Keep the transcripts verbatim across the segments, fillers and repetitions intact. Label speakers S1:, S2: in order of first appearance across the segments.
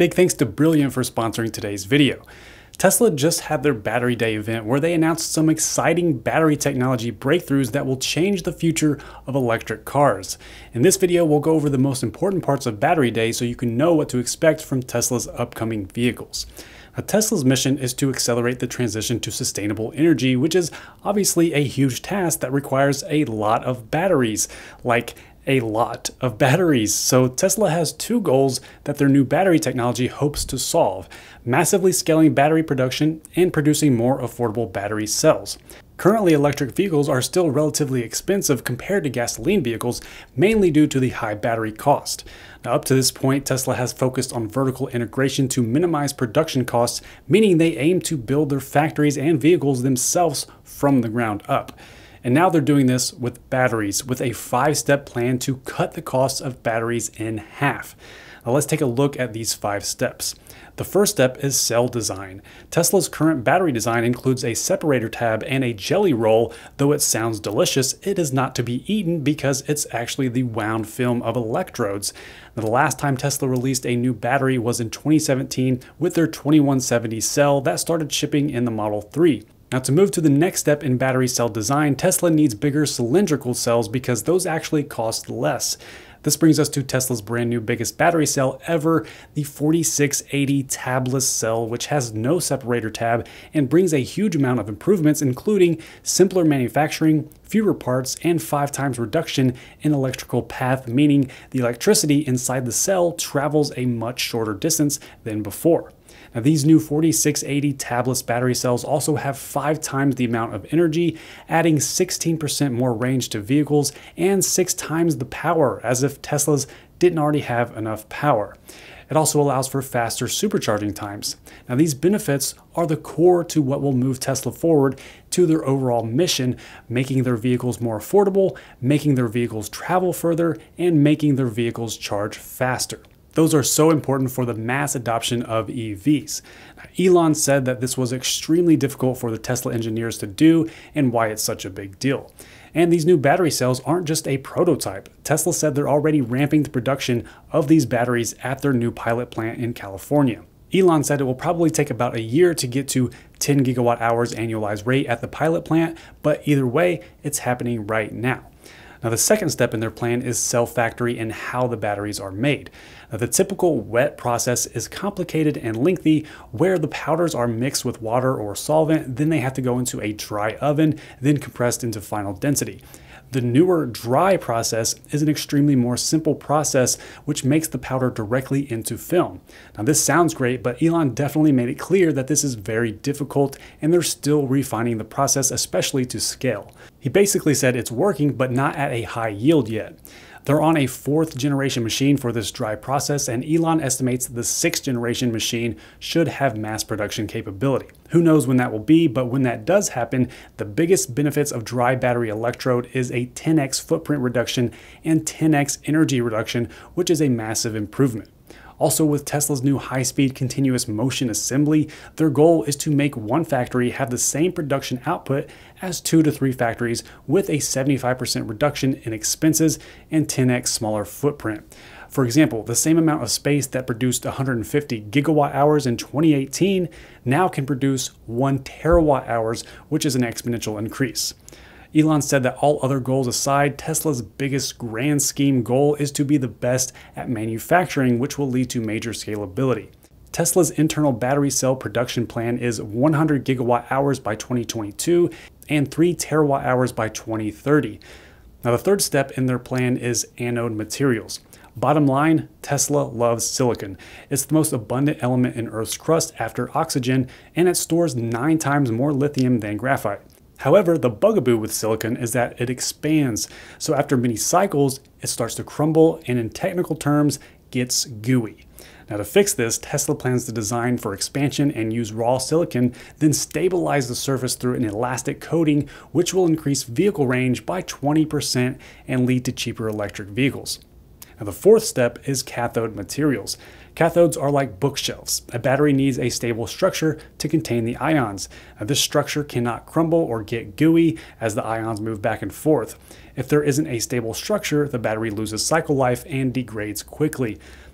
S1: Big thanks to Brilliant for sponsoring today's video. Tesla just had their Battery Day event where they announced some exciting battery technology breakthroughs that will change the future of electric cars. In this video, we'll go over the most important parts of Battery Day so you can know what to expect from Tesla's upcoming vehicles. Now, Tesla's mission is to accelerate the transition to sustainable energy, which is obviously a huge task that requires a lot of batteries, like a lot of batteries. So Tesla has two goals that their new battery technology hopes to solve: massively scaling battery production and producing more affordable battery cells. Currently, electric vehicles are still relatively expensive compared to gasoline vehicles, mainly due to the high battery cost. Now, up to this point, Tesla has focused on vertical integration to minimize production costs, meaning they aim to build their factories and vehicles themselves from the ground up. And now they're doing this with batteries, with a five-step plan to cut the cost of batteries in half. Now let's take a look at these five steps. The first step is cell design. Tesla's current battery design includes a separator tab and a jelly roll. Though it sounds delicious, it is not to be eaten because it's actually the wound film of electrodes. Now, the last time Tesla released a new battery was in twenty seventeen with their twenty-one seventy cell that started shipping in the Model three. Now, to move to the next step in battery cell design, Tesla needs bigger cylindrical cells because those actually cost less. This brings us to Tesla's brand new biggest battery cell ever, the forty-six eighty tabless cell, which has no separator tab and brings a huge amount of improvements, including simpler manufacturing, fewer parts, and five times reduction in electrical path, meaning the electricity inside the cell travels a much shorter distance than before. Now, these new forty-six eighty tabless battery cells also have five times the amount of energy, adding sixteen percent more range to vehicles and six times the power, as if Teslas didn't already have enough power. It also allows for faster supercharging times. Now, these benefits are the core to what will move Tesla forward to their overall mission, making their vehicles more affordable, making their vehicles travel further, and making their vehicles charge faster. Those are so important for the mass adoption of E Vs. Elon said that this was extremely difficult for the Tesla engineers to do and why it's such a big deal. And these new battery cells aren't just a prototype. Tesla said they're already ramping the production of these batteries at their new pilot plant in California. Elon said it will probably take about a year to get to ten gigawatt hours annualized rate at the pilot plant, but either way, it's happening right now. Now, the second step in their plan is cell factory and how the batteries are made. Now, the typical wet process is complicated and lengthy, where the powders are mixed with water or solvent, then they have to go into a dry oven, then compressed into final density. The newer dry process is an extremely more simple process, which makes the powder directly into film. Now, this sounds great, but Elon definitely made it clear that this is very difficult and they're still refining the process, especially to scale. He basically said it's working, but not at a high yield yet. They're on a fourth generation machine for this dry process, and Elon estimates the sixth generation machine should have mass production capability. Who knows when that will be, but when that does happen, the biggest benefits of dry battery electrode is a ten X footprint reduction and ten X energy reduction, which is a massive improvement. Also, with Tesla's new high-speed continuous motion assembly, their goal is to make one factory have the same production output as two to three factories with a seventy-five percent reduction in expenses and ten X smaller footprint. For example, the same amount of space that produced one hundred fifty gigawatt hours in twenty eighteen now can produce one terawatt hours, which is an exponential increase. Elon said that all other goals aside, Tesla's biggest grand scheme goal is to be the best at manufacturing, which will lead to major scalability. Tesla's internal battery cell production plan is one hundred gigawatt hours by twenty twenty-two and three terawatt hours by twenty thirty. Now, the third step in their plan is anode materials. Bottom line, Tesla loves silicon. It's the most abundant element in Earth's crust after oxygen, and it stores nine times more lithium than graphite. However, the bugaboo with silicon is that it expands, so after many cycles, it starts to crumble and, in technical terms, gets gooey. Now, to fix this, Tesla plans to design for expansion and use raw silicon, then stabilize the surface through an elastic coating, which will increase vehicle range by twenty percent and lead to cheaper electric vehicles. Now, the fourth step is cathode materials. Cathodes are like bookshelves. A battery needs a stable structure to contain the ions. Now, this structure cannot crumble or get gooey as the ions move back and forth. If there isn't a stable structure, the battery loses cycle life and degrades quickly.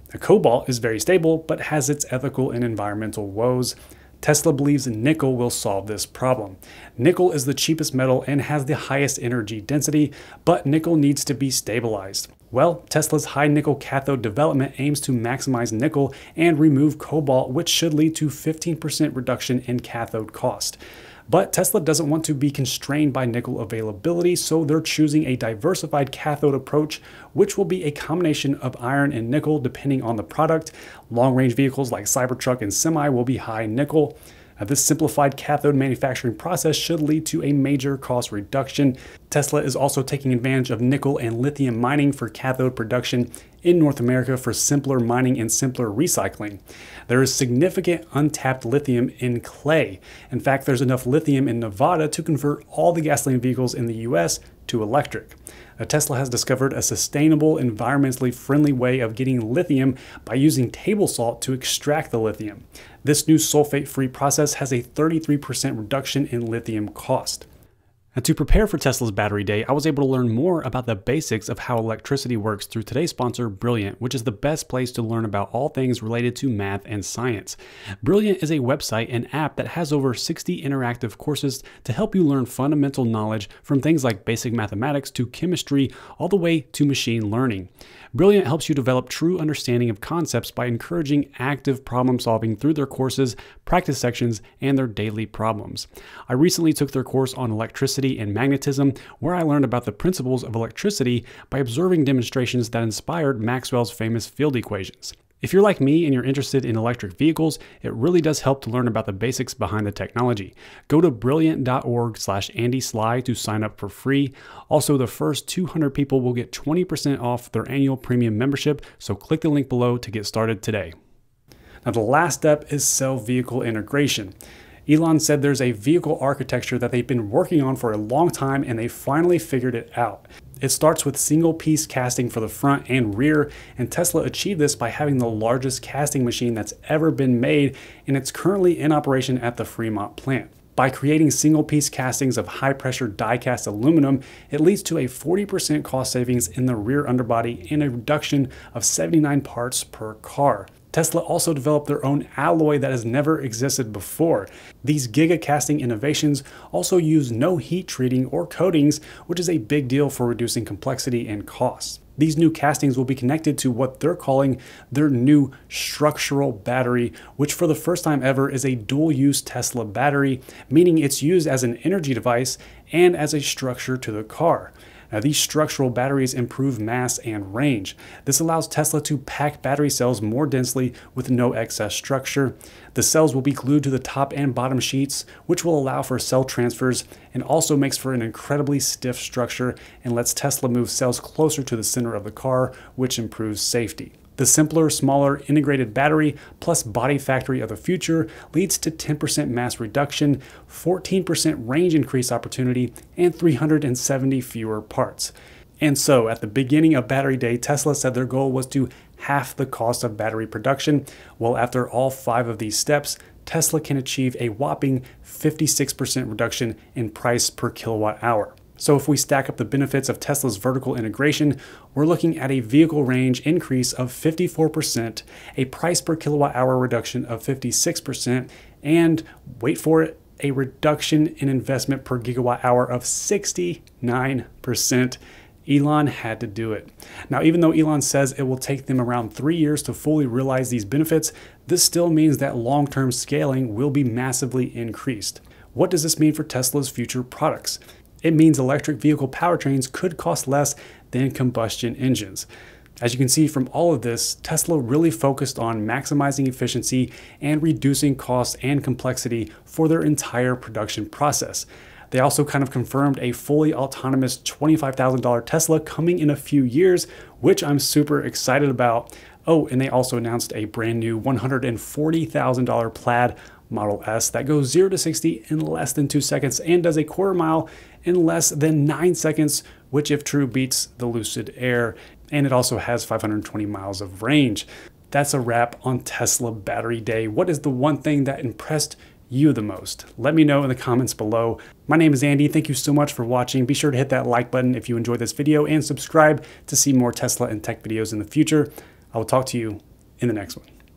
S1: Now, cobalt is very stable, but has its ethical and environmental woes. Tesla believes nickel will solve this problem. Nickel is the cheapest metal and has the highest energy density, but nickel needs to be stabilized. Well, Tesla's high nickel cathode development aims to maximize nickel and remove cobalt, which should lead to fifteen percent reduction in cathode cost. But Tesla doesn't want to be constrained by nickel availability, so they're choosing a diversified cathode approach, which will be a combination of iron and nickel depending on the product. Long-range vehicles like Cybertruck and Semi will be high nickel. Now, this simplified cathode manufacturing process should lead to a major cost reduction. Tesla is also taking advantage of nickel and lithium mining for cathode production in North America for simpler mining and simpler recycling. There is significant untapped lithium in clay. In fact, there's enough lithium in Nevada to convert all the gasoline vehicles in the U S to electric. Now, Tesla has discovered a sustainable, environmentally friendly way of getting lithium by using table salt to extract the lithium. This new sulfate-free process has a thirty-three percent reduction in lithium cost. Now, to prepare for Tesla's Battery Day, I was able to learn more about the basics of how electricity works through today's sponsor, Brilliant, which is the best place to learn about all things related to math and science. Brilliant is a website and app that has over sixty interactive courses to help you learn fundamental knowledge from things like basic mathematics to chemistry, all the way to machine learning. Brilliant helps you develop true understanding of concepts by encouraging active problem solving through their courses, practice sections, and their daily problems. I recently took their course on electricity and magnetism, where I learned about the principles of electricity by observing demonstrations that inspired Maxwell's famous field equations. If you're like me and you're interested in electric vehicles, it really does help to learn about the basics behind the technology. Go to brilliant dot org slash Andy Sly to sign up for free. Also, the first two hundred people will get twenty percent off their annual premium membership, so click the link below to get started today. Now, the last step is cell vehicle integration. Elon said there's a vehicle architecture that they've been working on for a long time and they finally figured it out. It starts with single piece casting for the front and rear, and Tesla achieved this by having the largest casting machine that's ever been made, and it's currently in operation at the Fremont plant. By creating single piece castings of high pressure die cast aluminum, it leads to a forty percent cost savings in the rear underbody and a reduction of seventy-nine parts per car. Tesla also developed their own alloy that has never existed before. These gigacasting innovations also use no heat treating or coatings, which is a big deal for reducing complexity and costs. These new castings will be connected to what they're calling their new structural battery, which for the first time ever is a dual-use Tesla battery, meaning it's used as an energy device and as a structure to the car. Now, these structural batteries improve mass and range. This allows Tesla to pack battery cells more densely with no excess structure. The cells will be glued to the top and bottom sheets, which will allow for cell transfers and also makes for an incredibly stiff structure and lets Tesla move cells closer to the center of the car, which improves safety. The simpler, smaller, integrated battery plus body factory of the future leads to ten percent mass reduction, fourteen percent range increase opportunity, and three hundred seventy fewer parts. And so, at the beginning of Battery Day, Tesla said their goal was to half the cost of battery production. Well, after all five of these steps, Tesla can achieve a whopping fifty-six percent reduction in price per kilowatt hour. So if we stack up the benefits of Tesla's vertical integration, we're looking at a vehicle range increase of fifty-four percent, a price per kilowatt hour reduction of fifty-six percent, and wait for it, a reduction in investment per gigawatt hour of sixty-nine percent. Elon had to do it. Now, even though Elon says it will take them around three years to fully realize these benefits, this still means that long-term scaling will be massively increased. What does this mean for Tesla's future products? It means electric vehicle powertrains could cost less than combustion engines. As you can see from all of this, Tesla really focused on maximizing efficiency and reducing costs and complexity for their entire production process. They also kind of confirmed a fully autonomous twenty-five thousand dollar Tesla coming in a few years, which I'm super excited about. Oh, and they also announced a brand new one hundred forty thousand dollar Plaid Model S that goes zero to sixty in less than two seconds and does a quarter mile in less than nine seconds, which if true beats the Lucid Air. And it also has five hundred twenty miles of range. That's a wrap on Tesla Battery Day. What is the one thing that impressed you the most? Let me know in the comments below. My name is Andy. Thank you so much for watching. Be sure to hit that like button if you enjoyed this video and subscribe to see more Tesla and tech videos in the future. I will talk to you in the next one.